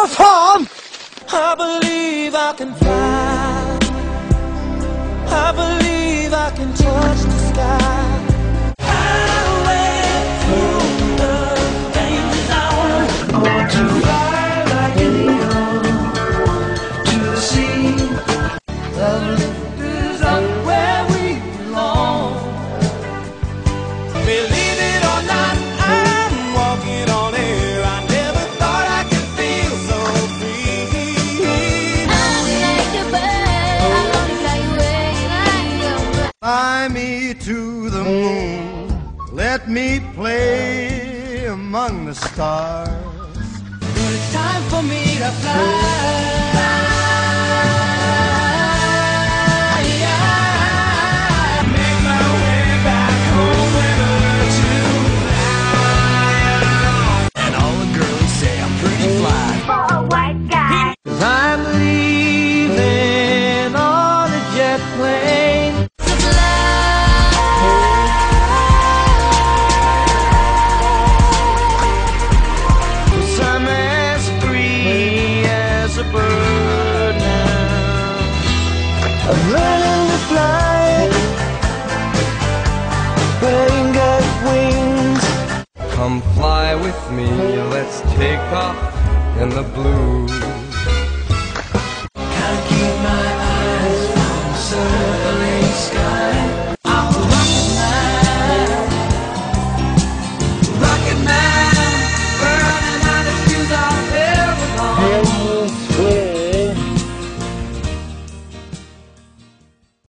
farm. I believe I can fly. I believe I can touch the sky. Highway through the danger zone. I want to fly like an eagle to the sea. Love is up where we belong. Believe it or not, I'm walking on air. I never thought I could feel so free. I'm like a bird, I wanna fly away. Fly me to the moon, let me play among the stars. It's time for me to fly. Make my way back home with a tune. And all the girls say I'm pretty fly. For a white guy. 'Cause I'm leaving on a jet plane. To fly. 'Cause I'm as free as a bird now. I'm learning to fly, but I ain't got wings. Come fly with me, let's take off in the blue.